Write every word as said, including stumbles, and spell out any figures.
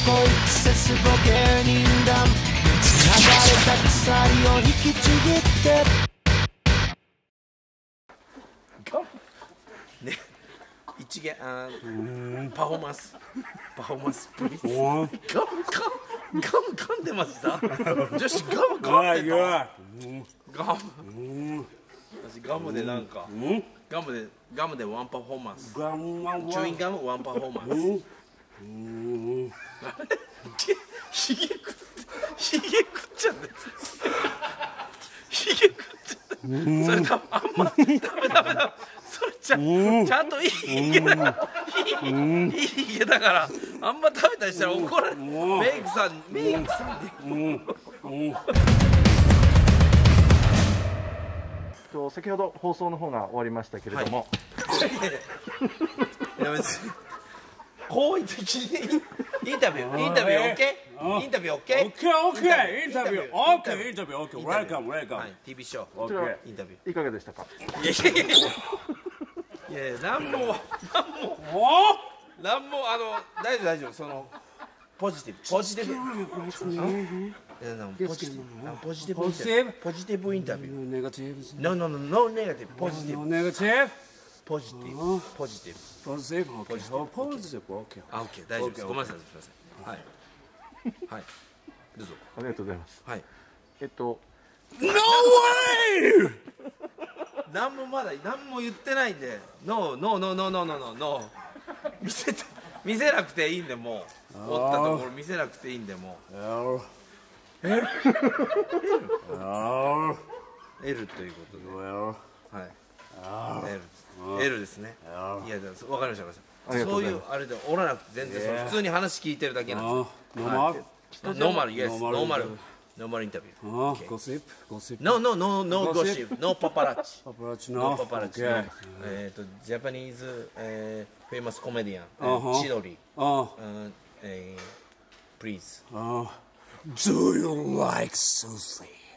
こいクセスボ芸人団流れた鎖を引きちぎってね、一元あパフォーマンスパフォーマンスプリーズガムガムガム噛んでました女子ガム噛んでたガム私ガムでなんかガムでガムでワンパフォーマンスチューインガムワンパフォーマンスひげ食ってひげ食っちゃってひげ食っちゃってそれ多分あんまダメダメダメそれちゃちゃんといいひげだからいいひげだからあんま食べたりしたら怒られるメイクさんメイクさんで先ほど放送の方が終わりましたけれども、 いや別に好意的にインタビューインタビュー OK インタビュー OK OK OK インタビュー OK インタビュー OK ウェルカムウェルカムティービー ショーこちらインタビュいかがでしたか？ ーいやいやいやいやいや何も何も何もあの大丈夫大丈夫そのポジティブポジティブいやポジティブポジティブポジティブポジティブインタビュー Negative No no no no negative ポジティ No ブ negative ポジティブポジティブ Positive OK Oh positive OK あ OK 大丈夫ですごめんなさいすみませんはいはいどうぞありがとうございます。 はいえっと No way 何もまだ何も言ってないんで No no no no no no no no 見せて見せなくていいんでもう折ったところ見せなくていいんでもう L L L L ということで Well はい L L ですねいやわかりましたわかりましたそういうあれで折らなくて全然その普通に話聞いてるだけなんです Normal ノーマル yes ノーマルノーマルインタビュー Oh gossip Gossip No no no no gossip no paparazzi Paparazzi No no paparazzi Okay えっとジャパニーズフェイマスコメディア Uh-huh ン千鳥 Oh please Oh Do you like sushi